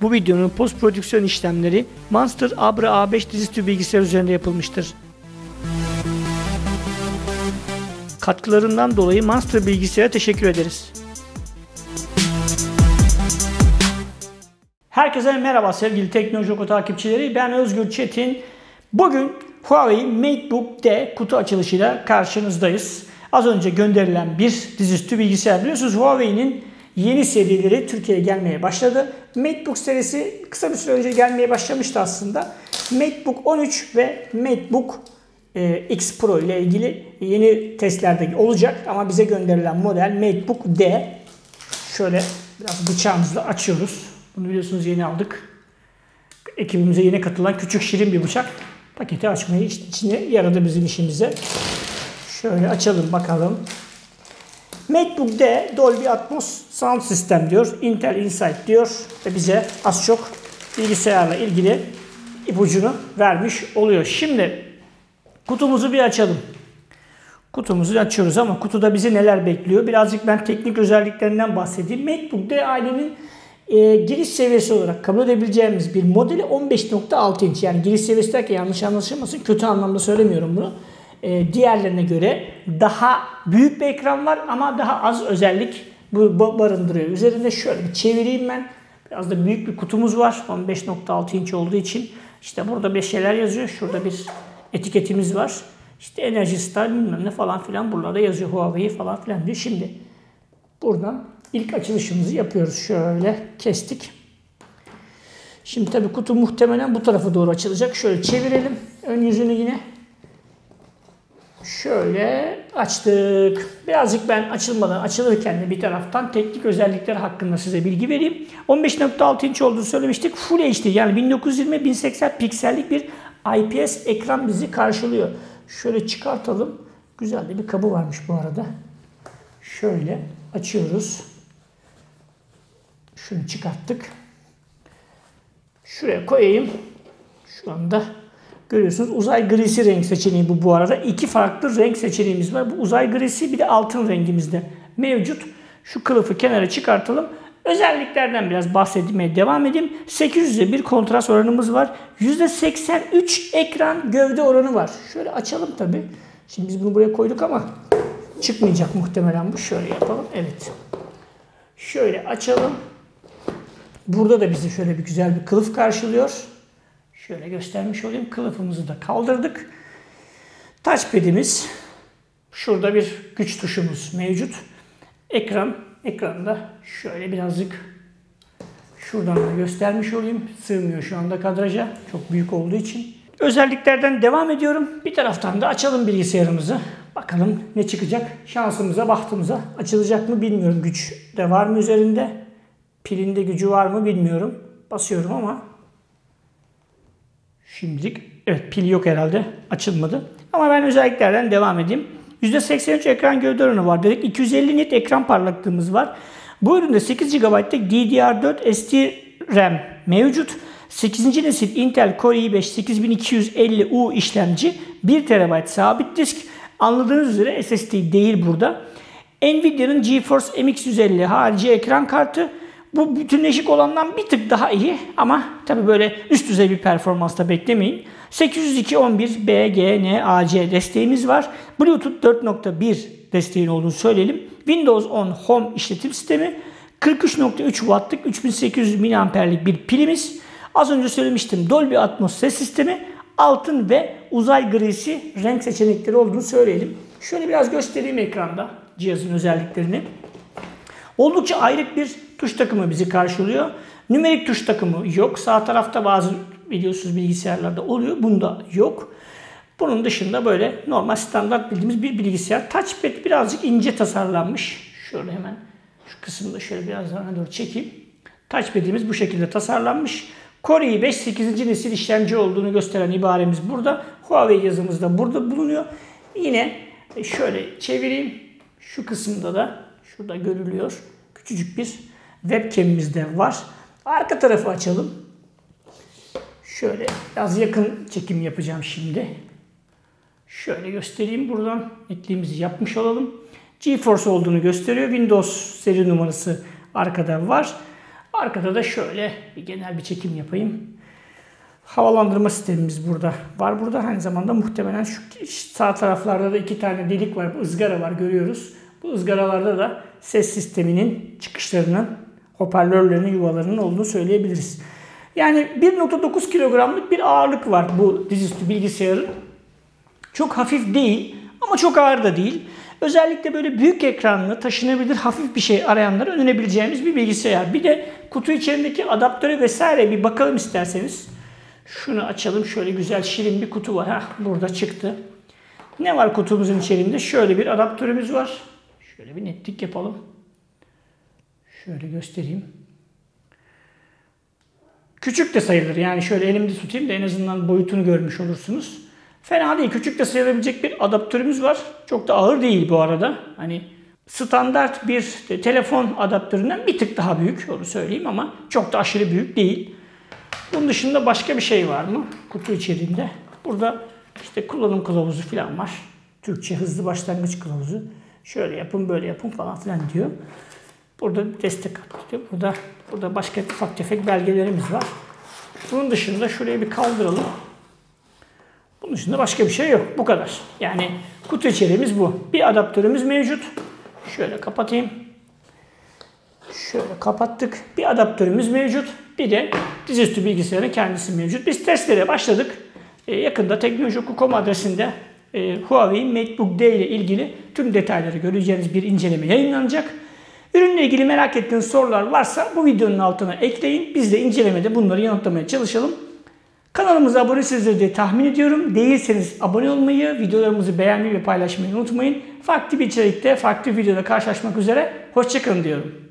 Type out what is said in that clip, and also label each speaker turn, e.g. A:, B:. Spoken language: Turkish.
A: Bu videonun post prodüksiyon işlemleri Monster Abra A5 dizüstü bilgisayar üzerinde yapılmıştır. Katkılarından dolayı Monster bilgisayara teşekkür ederiz. Herkese merhaba sevgili Teknoloji Oku takipçileri. Ben Özgür Çetin. Bugün Huawei MateBook D kutu açılışıyla karşınızdayız. Az önce gönderilen bir dizüstü bilgisayar. Biliyorsunuz Huawei'nin yeni serileri Türkiye'ye gelmeye başladı. MateBook serisi kısa bir süre önce gelmeye başlamıştı aslında. MateBook 13 ve MateBook X Pro ile ilgili yeni testlerde olacak. Ama bize gönderilen model MateBook D. Şöyle biraz bıçağımızla açıyoruz. Bunu biliyorsunuz yeni aldık. Ekibimize yeni katılan küçük şirin bir bıçak. Paketi açmayı içine yaradı bizim işimize. Şöyle açalım bakalım. MateBook D Dolby Atmos Sound System diyor. Intel Insight diyor. Ve bize az çok bilgisayarla ilgili ipucunu vermiş oluyor. Şimdi kutumuzu bir açalım. Kutumuzu açıyoruz ama kutuda bizi neler bekliyor? Birazcık ben teknik özelliklerinden bahsedeyim. MateBook D ailenin giriş seviyesi olarak kabul edebileceğimiz bir modeli 15.6 inç. Yani giriş seviyesi derken yanlış anlaşılmasın. Kötü anlamda söylemiyorum bunu. Diğerlerine göre daha büyük bir ekran var ama daha az özellik barındırıyor. Üzerinde şöyle bir çevireyim ben. Biraz da büyük bir kutumuz var. 15.6 inç olduğu için. İşte burada bir şeyler yazıyor. Şurada bir etiketimiz var. İşte Energy Star bilmem ne falan filan. Buralarda yazıyor Huawei falan filan diyor. Şimdi buradan ilk açılışımızı yapıyoruz. Şöyle kestik. Şimdi tabii kutu muhtemelen bu tarafa doğru açılacak. Şöyle çevirelim. Ön yüzünü yine. Şöyle açtık. Birazcık ben açılırken de bir taraftan teknik özellikler hakkında size bilgi vereyim. 15.6 inç olduğunu söylemiştik. Full HD yani 1920-1080 piksellik bir IPS ekran bizi karşılıyor. Şöyle çıkartalım. Güzel de bir kabı varmış bu arada. Şöyle açıyoruz. Şunu çıkarttık. Şuraya koyayım. Şu anda görüyorsunuz uzay grisi renk seçeneği bu arada. İki farklı renk seçeneğimiz var. Bu uzay grisi bir de altın rengimizde mevcut. Şu kılıfı kenara çıkartalım. Özelliklerden biraz bahsetmeye devam edeyim. 800'e bir kontrast oranımız var. %83 ekran gövde oranı var. Şöyle açalım tabii. Şimdi biz bunu buraya koyduk ama çıkmayacak muhtemelen bu. Şöyle yapalım. Evet. Şöyle açalım. Burada da bizi şöyle bir güzel bir kılıf karşılıyor. Şöyle göstermiş olayım. Kılıfımızı da kaldırdık. Touchpad'imiz. Şurada bir güç tuşumuz mevcut. Ekranda şöyle birazcık şuradan da göstermiş olayım. Sığmıyor şu anda kadraja. Çok büyük olduğu için. Özelliklerden devam ediyorum. Bir taraftan da açalım bilgisayarımızı. Bakalım ne çıkacak. Şansımıza, bahtımıza açılacak mı bilmiyorum. Güç de var mı üzerinde? Pilinde gücü var mı bilmiyorum. Basıyorum ama şimdilik evet pil yok herhalde. Açılmadı. Ama ben özelliklerden devam edeyim. %83 ekran gövde oranı var dedik. 250 nit ekran parlaklığımız var. Bu üründe 8 GB'lık DDR4 ST RAM mevcut. 8. nesil Intel Core i5 8250U işlemci. 1 TB sabit disk. Anladığınız üzere SSD değil burada. Nvidia'nın GeForce MX 150 harici ekran kartı. Bu bütünleşik olandan bir tık daha iyi ama tabi böyle üst düzey bir performansta beklemeyin. 802.11b/g/n/ac desteğimiz var. Bluetooth 4.1 desteğin olduğunu söyleyelim. Windows 10 Home işletim sistemi. 43.3 Watt'lık 3800 mAh'lik bir pilimiz. Az önce söylemiştim Dolby Atmos ses sistemi. Altın ve uzay grisi renk seçenekleri olduğunu söyleyelim. Şöyle biraz göstereyim ekranda cihazın özelliklerini. Oldukça ayrık bir tuş takımı bizi karşılıyor. Nümerik tuş takımı yok. Sağ tarafta bazı biliyorsunuz bilgisayarlarda oluyor. Bunda yok. Bunun dışında böyle normal standart bildiğimiz bir bilgisayar. Touchpad birazcık ince tasarlanmış. Şöyle hemen şu kısımda şöyle biraz daha doğru çekeyim. Touchpad'imiz bu şekilde tasarlanmış. Core i5 8. nesil işlemci olduğunu gösteren ibaremiz burada. Huawei yazımız da burada bulunuyor. Yine şöyle çevireyim. Şu kısımda da şurada görülüyor. Küçücük bir webcam'imiz de var. Arka tarafı açalım. Şöyle biraz yakın çekim yapacağım şimdi. Şöyle göstereyim buradan. Ekliğimizi yapmış olalım. GeForce olduğunu gösteriyor. Windows seri numarası arkada var. Arkada da şöyle bir genel bir çekim yapayım. Havalandırma sistemimiz burada var. Burada aynı zamanda muhtemelen şu sağ taraflarda da 2 tane delik var. Izgara var, görüyoruz. Bu ızgaralarda da ses sisteminin çıkışlarının, hoparlörlerinin, yuvalarının olduğunu söyleyebiliriz. Yani 1.9 kilogramlık bir ağırlık var bu dizüstü bilgisayarın. Çok hafif değil ama çok ağır da değil. Özellikle böyle büyük ekranlı, taşınabilir hafif bir şey arayanlara önerebileceğimiz bir bilgisayar. Bir de kutu içerisindeki adaptöre vesaire bir bakalım isterseniz. Şunu açalım. Şöyle güzel şirin bir kutu var. Heh, burada çıktı. Ne var kutumuzun içerisinde? Şöyle bir adaptörümüz var. Şöyle bir netlik yapalım. Şöyle göstereyim. Küçük de sayılır. Yani şöyle elimde tutayım da en azından boyutunu görmüş olursunuz. Fena değil. Küçük de sayılabilecek bir adaptörümüz var. Çok da ağır değil bu arada. Hani standart bir telefon adaptöründen bir tık daha büyük. Onu söyleyeyim ama çok da aşırı büyük değil. Bunun dışında başka bir şey var mı kutu içerisinde? Burada işte kullanım kılavuzu falan var. Türkçe hızlı başlangıç kılavuzu. Şöyle yapın, böyle yapın falan filan diyor. Burada destek atıyor. Burada başka ufak tefek belgelerimiz var. Bunun dışında şuraya bir kaldıralım. Bunun dışında başka bir şey yok. Bu kadar. Yani kutu içeriğimiz bu. Bir adaptörümüz mevcut. Şöyle kapatayım. Şöyle kapattık. Bir adaptörümüz mevcut. Bir de dizüstü bilgisayarın kendisi mevcut. Biz testlere başladık. Yakında teknoloji.com adresinde Huawei MateBook D ile ilgili tüm detayları göreceğiniz bir inceleme yayınlanacak. Ürünle ilgili merak ettiğiniz sorular varsa bu videonun altına ekleyin. Biz de incelemede bunları yanıtlamaya çalışalım. Kanalımıza abonesizdir diye tahmin ediyorum. Değilseniz abone olmayı, videolarımızı beğenmeyi ve paylaşmayı unutmayın. Farklı bir içerikte, farklı bir videoda karşılaşmak üzere. Hoşça kalın diyorum.